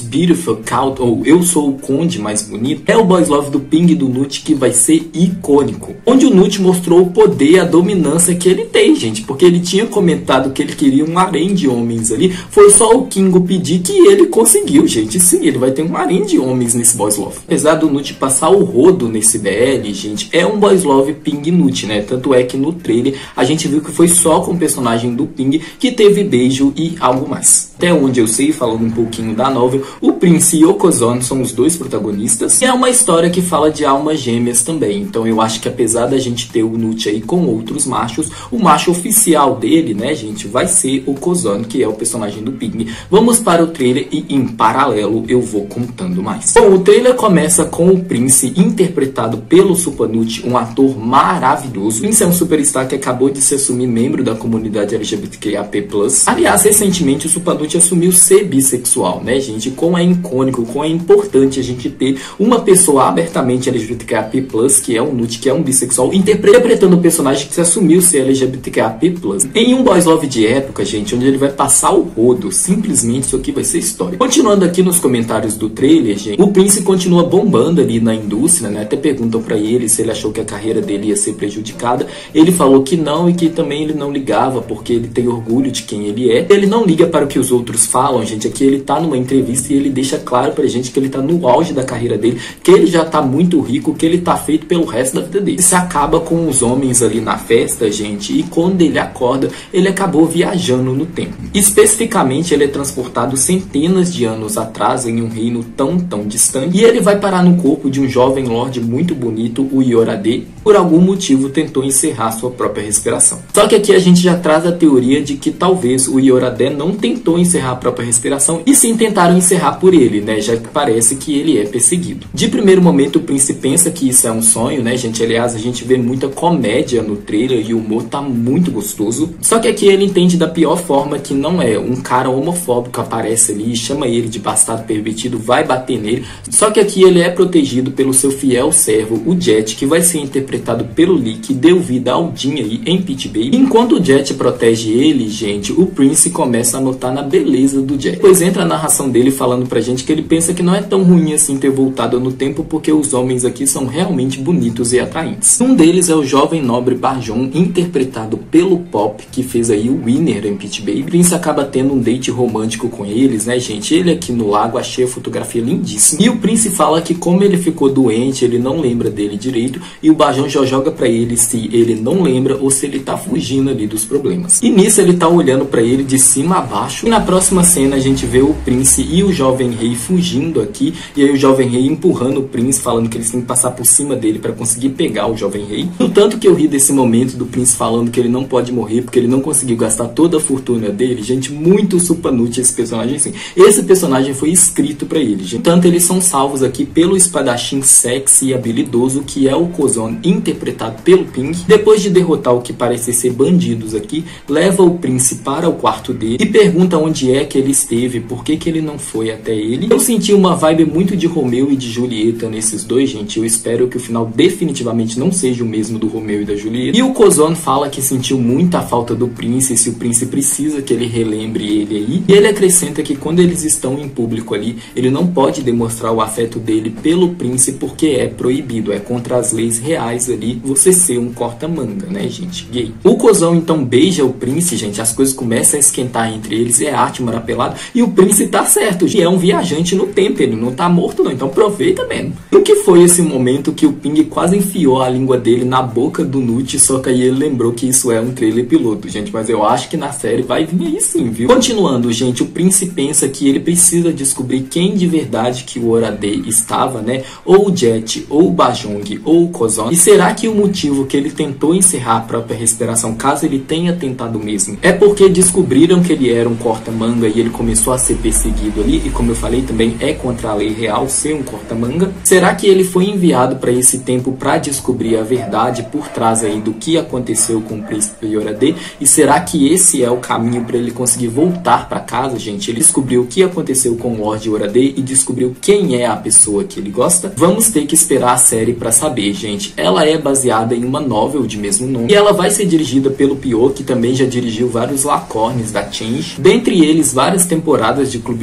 most beautiful count, ou eu sou o conde mais bonito, é o boys love do Ping e do Nut que vai ser icônico. Onde o Nut mostrou o poder e a dominância que ele tem, gente, porque ele tinha comentado que ele queria um harém de homens ali. Foi só o Kingo pedir que ele conseguiu, gente. Sim, ele vai ter um harém de homens nesse boys love. Apesar do Nut passar o rodo nesse BL, gente, é um boys love Ping e Nut, né? Tanto é que no trailer a gente viu que foi só com o personagem do Ping que teve beijo e algo mais. Até onde eu sei, falando um pouquinho da novel, o Prince e o Kozon são os dois protagonistas. E é uma história que fala de almas gêmeas também. Então eu acho que apesar da gente ter o Nut aí com outros machos, o macho oficial dele, né, gente, vai ser o Kozon, que é o personagem do Ping. Vamos para o trailer e em paralelo eu vou contando mais. Bom, o trailer começa com o Prince interpretado pelo Supanut, um ator maravilhoso. O Prince é um superstar que acabou de se assumir membro da comunidade LGBTQIAP+. Aliás, recentemente o Supanut assumiu ser bissexual, né, gente? Como é icônico, como é importante a gente ter uma pessoa abertamente LGBTQIAP+, que é um Nut, que é um bissexual, interpretando um personagem que se assumiu ser LGBTQIAP+. Em um boys love de época, gente, onde ele vai passar o rodo, simplesmente isso aqui vai ser história. Continuando aqui nos comentários do trailer, gente, o Prince continua bombando ali na indústria, né? Até perguntam pra ele se ele achou que a carreira dele ia ser prejudicada. Ele falou que não e que também ele não ligava, porque ele tem orgulho de quem ele é. Ele não liga para o que os outros falam, gente. Aqui ele tá numa entrevista e ele deixa claro pra gente que ele tá no auge da carreira dele, que ele já tá muito rico, que ele tá feito pelo resto da vida dele. Isso acaba com os homens ali na festa, gente, e quando ele acorda, ele acabou viajando no tempo. Especificamente, ele é transportado centenas de anos atrás em um reino tão distante, e ele vai parar no corpo de um jovem lord muito bonito, o Yorade. Por algum motivo tentou encerrar sua própria respiração. Só que aqui a gente já traz a teoria de que talvez o Yorade não tentou encerrar a própria respiração, e sim tentaram encerrar por ele, né, já que parece que ele é perseguido. De primeiro momento o Prince pensa que isso é um sonho, né, gente? Aliás, a gente vê muita comédia no trailer e o humor tá muito gostoso. Só que aqui ele entende da pior forma que não é um cara homofóbico aparece ali, chama ele de bastardo pervertido, vai bater nele. Só que aqui ele é protegido pelo seu fiel servo, o Jet, que vai ser interpretado pelo Lee, que deu vida ao Jin aí em Pit Baby. Enquanto o Jet protege ele, gente, o Prince começa a notar na beleza do Jet. Depois entra a narração dele falando pra gente que ele pensa que não é tão ruim assim ter voltado no tempo, porque os homens aqui são realmente bonitos e atraentes. Um deles é o jovem nobre Bajon, interpretado pelo Pop, que fez aí o Winner em Pit Baby. O Prince acaba tendo um date romântico com eles, né, gente? Ele aqui no lago, achei a fotografia lindíssima. E o Prince fala que como ele ficou doente, ele não lembra dele direito, e o Bajon já joga pra ele se ele não lembra ou se ele tá fugindo ali dos problemas. E nisso ele tá olhando pra ele de cima a baixo. E na próxima cena a gente vê o Prince e o jovem rei fugindo aqui, e aí o jovem rei empurrando o Prince, falando que eles têm que passar por cima dele pra conseguir pegar o jovem rei. No tanto que eu ri desse momento do Prince falando que ele não pode morrer porque ele não conseguiu gastar toda a fortuna dele, gente, muito Supanut esse personagem assim. Esse personagem foi escrito pra ele, gente. Tanto eles são salvos aqui pelo espadachim sexy e habilidoso, que é o Kozon, interpretado pelo Ping. Depois de derrotar o que parece ser bandidos aqui, leva o Prince para o quarto dele e pergunta onde é que ele esteve, por que ele não foi até ele. Eu senti uma vibe muito de Romeu e de Julieta nesses dois, gente. Eu espero que o final definitivamente não seja o mesmo do Romeu e da Julieta. E o Kozon fala que sentiu muita falta do Prince, se o Prince precisa que ele relembre ele aí. E ele acrescenta que quando eles estão em público ali, ele não pode demonstrar o afeto dele pelo Prince porque é proibido, é contra as leis reais ali você ser um corta-manga, né, gente, gay. O Kozon então beija o Prince, gente, as coisas começam a esquentar entre eles, é arte marapelada, e o Prince tá certo, e é um viajante no tempo, ele não tá morto não, então aproveita mesmo. O que foi esse momento que o Ping quase enfiou a língua dele na boca do Nut, só que aí ele lembrou que isso é um trailer piloto, gente, mas eu acho que na série vai vir aí sim, viu? Continuando, gente, o Prince pensa que ele precisa descobrir quem de verdade que o Yorade estava, né, ou o Jet, ou o Bajong, ou o Kozon, e será que o motivo que ele tentou encerrar a própria respiração, caso ele tenha tentado mesmo, é porque descobriram que ele era um corta-manga e ele começou a ser perseguido ali, e como eu falei também é contra a lei real ser um corta-manga? Será que ele foi enviado para esse tempo para descobrir a verdade por trás aí do que aconteceu com o príncipe Yorade? E será que esse é o caminho para ele conseguir voltar para casa, gente? Ele descobriu o que aconteceu com o Lord Yorade e descobriu quem é a pessoa que ele gosta? Vamos ter que esperar a série para saber, gente. Ela é baseada em uma novel de mesmo nome e ela vai ser dirigida pelo Pio, que também já dirigiu vários lacornes da Change, dentre eles várias temporadas de Club Friday,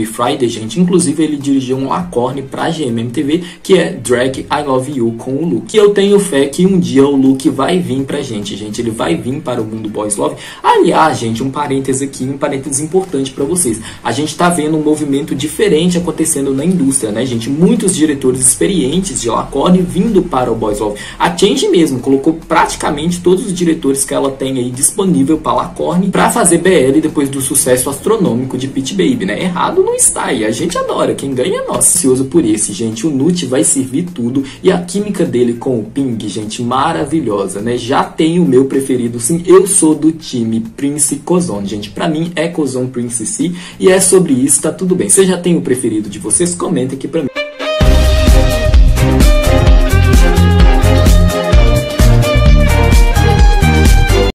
MTV, gente. Inclusive, ele dirigiu um Lacorne pra GMMTV, que é Drag I Love You com o Luke. E eu tenho fé que um dia o Luke vai vir pra gente, gente. Ele vai vir para o mundo Boys Love. Aliás, gente, um parênteses aqui, um parênteses importante pra vocês. A gente tá vendo um movimento diferente acontecendo na indústria, né, gente? Muitos diretores experientes de Lacorne vindo para o Boys Love. A Change mesmo colocou praticamente todos os diretores que ela tem aí disponível para Lacorne para fazer BL depois do sucesso astronômico de Pitch Baby, né? Errado não está, e a gente adora, quem ganha é nós. Ansioso por esse, gente. O Nut vai servir tudo e a química dele com o Ping, gente, maravilhosa, né? Já tem o meu preferido, sim. Eu sou do time Prince Cozone, gente. Pra mim é Cozone Prince C, e é sobre isso, tá tudo bem. Você já tem o preferido de vocês? Comenta aqui pra mim.